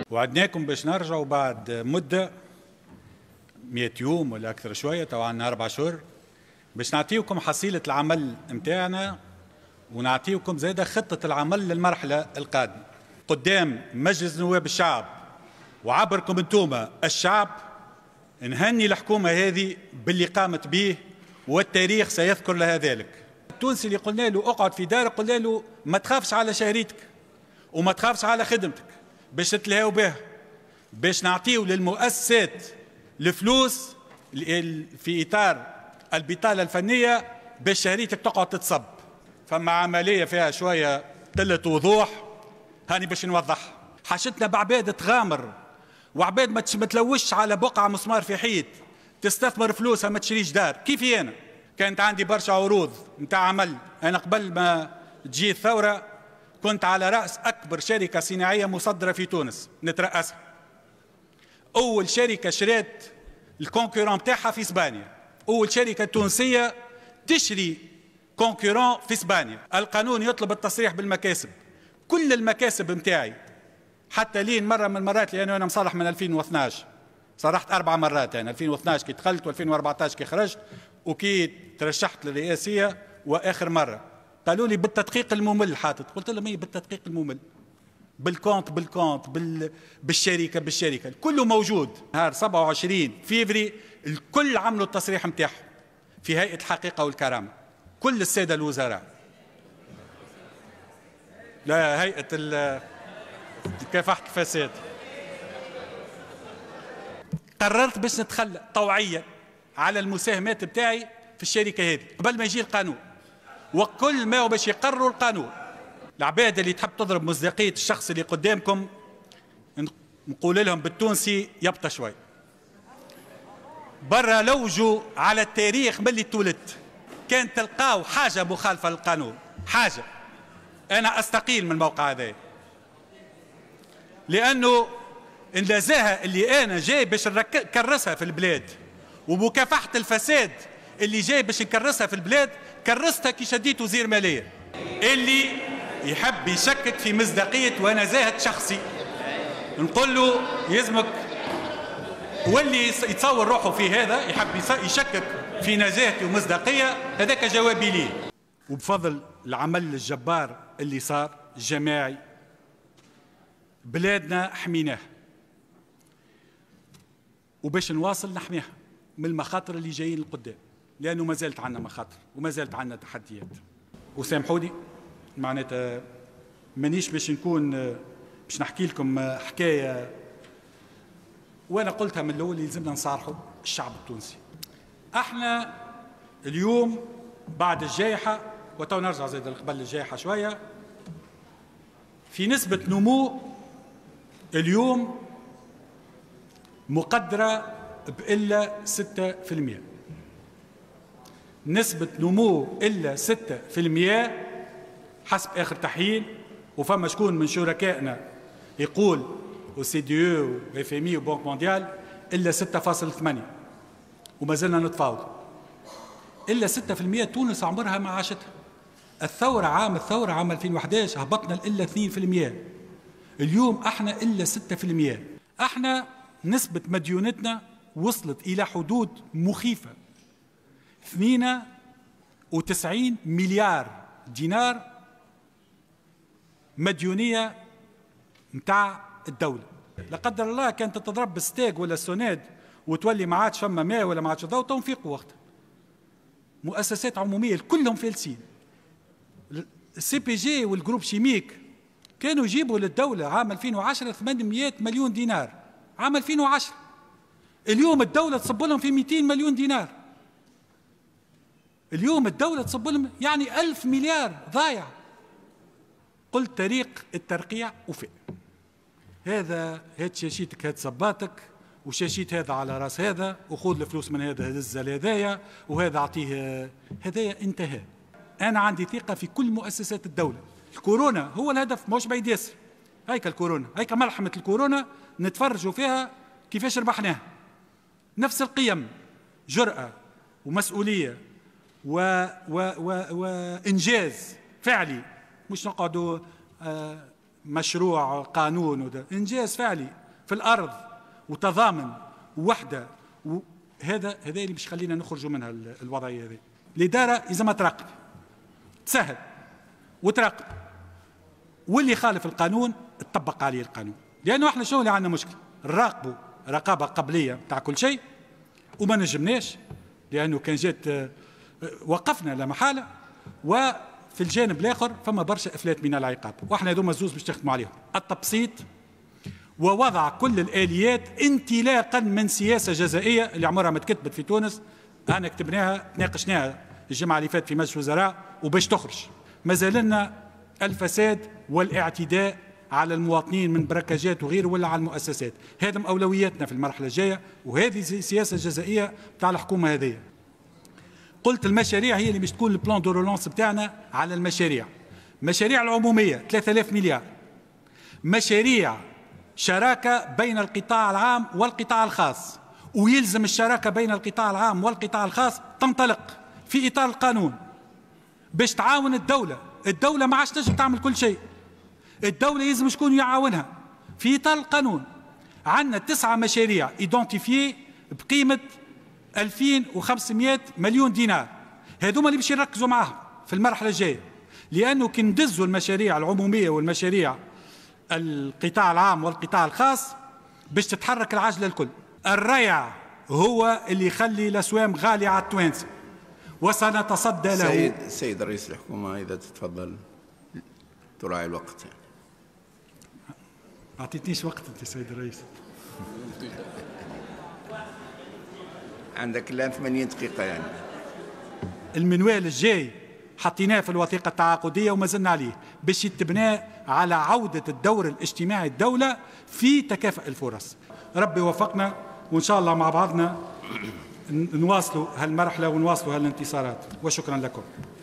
وعدناكم باش نرجعوا بعد مدة 100 يوم ولا أكثر شوية، طبعا 4 أشهر، باش نعطيكم حصيلة العمل متاعنا ونعطيكم زادة خطة العمل للمرحلة القادمة قدام مجلس نواب الشعب وعبركم انتم الشعب. نهني الحكومة هذه باللي قامت به والتاريخ سيذكر لها ذلك. التونسي اللي قلنا له اقعد في دارك قلنا له ما تخافش على شهريتك وما تخافش على خدمتك باش تتلهاو بها، باش نعطيو للمؤسسات الفلوس في إطار البطالة الفنية باش شهريتك تقعد تتصب. فما عملية فيها شوية قلة وضوح، هاني باش نوضحها. حاجتنا بعباد تغامر وعباد ما تلوش على بقعة مسمار في حيط، تستثمر فلوسها ما تشريش دار. كيفي أنا كانت عندي برشا عروض نتاع عمل، أنا قبل ما تجي الثورة كنت على رأس أكبر شركة صناعية مصدرة في تونس نترأسها. أول شركة شريت الكونكورون بتاعها في إسبانيا، أول شركة تونسية تشري كونكورون في إسبانيا. القانون يطلب التصريح بالمكاسب، كل المكاسب متاعي حتى لين مرة من المرات، لأنه أنا مصالح من 2012 صرحت 4 مرات، يعني 2012 كي دخلت و2014 كي خرجت وكي ترشحت للرئاسية وآخر مرة قالوا لي بالتدقيق الممل حاطط، قلت لهم ايه بالتدقيق الممل؟ بالكونت بالشركة كله موجود. نهار 27 فيفري الكل عملوا التصريح نتاعهم في هيئة الحقيقة والكرامة، كل السادة الوزراء، لا هيئة مكافحة الفساد. قررت باش نتخلى طوعيا على المساهمات بتاعي في الشركة هذه قبل ما يجي القانون، وكل ما هو باش يقرروا القانون. العباد اللي تحب تضرب مصداقية الشخص اللي قدامكم نقول لهم بالتونسي يبطى شوي. برا لوجوا على التاريخ ملي اتولدت كان تلقاو حاجة مخالفة للقانون، حاجة. أنا أستقيل من الموقع هذا لأنه النزاهة اللي أنا جاي باش نكرسها في البلاد ومكافحة الفساد اللي جاي باش نكرسها في البلاد كرستها كي شديت وزير مالية. اللي يحب يشكك في مصداقية ونزاهة شخصي نقول له يلزمك، واللي يتصور روحه في هذا يحب يشكك في نزاهتي ومصداقية، هذاك جوابي ليه. وبفضل العمل الجبار اللي صار الجماعي بلادنا حميناه وباش نواصل نحميها من المخاطر اللي جايين القدام، لأنه ما زالت عندنا مخاطر وما زالت عندنا تحديات. وسامحوني معناتها مانيش باش نكون باش نحكي لكم حكاية، وأنا قلتها من الأول يلزمنا نصارحوا الشعب التونسي. احنا اليوم بعد الجائحة، وتو نرجع زي قبل الجائحة شوية، في نسبة نمو اليوم مقدرة بإلا 6%، نسبة نمو إلا 6% حسب آخر تحليل. وفما شكون من شركائنا يقول OCDE وFMI وبنك مونديال إلا 6.8، وما زلنا نتفاوض. إلا 6% تونس عمرها ما عاشتها. الثورة عام 2011 هبطنا إلا 2%، اليوم احنا إلا 6%. احنا نسبة مديونتنا وصلت إلى حدود مخيفة، 92 مليار دينار مديونية متاع الدولة. لا قدر الله كانت تضرب بالستاج ولا السوناد وتولي ما عادش فما ماء ولا ما عادش ضوء تنفيقوا وقتها. مؤسسات عمومية كلهم فالسين. السي بي جي والجروب شيميك كانوا يجيبوا للدولة عام 2010 800 مليون دينار عام 2010. اليوم الدولة تصب لهم في 200 مليون دينار. اليوم الدولة تصب لهم يعني 1000 مليار ضايع. قلت طريق الترقيع وفاء. هاد شاشيتك، هاد صباتك، وشاشيت هذا على راس هذا، وخذ الفلوس من هذا هزها لهذايا، وهذا اعطيه هذايا. انتهى. انا عندي ثقة في كل مؤسسات الدولة. الكورونا هو الهدف، مش بعيد ياسر. هيك الكورونا، هيك ملحمة الكورونا نتفرجوا فيها كيفاش ربحناها. نفس القيم، جرأة ومسؤولية وإنجاز فعلي، مش نقعدوا مشروع قانون وده، إنجاز فعلي. في الأرض وتضامن ووحدة، هذا اللي مش خلينا نخرجوا منها الوضعية هذه. الإدارة لازم تراقب، تسهل وتراقب، واللي يخالف القانون تطبق عليه القانون. لأنه احنا شو اللي عندنا مشكلة؟ نراقبوا رقابة قبلية بتاع كل شيء وما نجمناش، لأنه كان جات وقفنا لا محالة. وفي الجانب الآخر فما برشا إفلات من العقاب، واحنا هذوما زوز باش نخدموا عليهم: التبسيط ووضع كل الآليات انطلاقا من سياسة جزائية اللي عمرها ما تكتبت في تونس. أنا كتبناها ناقشناها الجمعة اللي فاتت في مجلس الوزراء وباش تخرج. ما زالنا الفساد والاعتداء على المواطنين من بركاجات وغيره ولا على المؤسسات، هذا من أولوياتنا في المرحلة الجاية، وهذه سياسة جزائية بتاع الحكومة هذه. قلت المشاريع هي اللي باش تكون البلان دو رولانس بتاعنا على المشاريع. مشاريع العمومية 3000 مليار، مشاريع شراكة بين القطاع العام والقطاع الخاص، ويلزم الشراكة بين القطاع العام والقطاع الخاص تنطلق في إطار القانون باش تعاون الدولة. الدولة ما عادش تنجم تعمل كل شيء، الدولة لازم شكون يعاونها في إطار القانون. عندنا 9 مشاريع ايدونتيفيي بقيمة 2500 مليون دينار، هذوما اللي باش يركزوا معاهم في المرحلة الجاية، لأنه كي ندزوا المشاريع العمومية والمشاريع القطاع العام والقطاع الخاص باش تتحرك العجلة الكل. الريع هو اللي يخلي الأسوام غالية على التوانسة وسنتصدى له. سيد رئيس الحكومة إذا تتفضل تراعي الوقت. ما أعطيتنيش وقت أنت سيد الرئيس. عندك الآن 80 دقيقة يعني. المنوال الجاي حطيناه في الوثيقة التعاقدية وما زلنا عليه باش يتبنى على عودة الدور الاجتماعي الدولة في تكافؤ الفرص. ربي وفقنا وإن شاء الله مع بعضنا نواصلوا هالمرحلة ونواصلوا هالانتصارات، وشكرا لكم.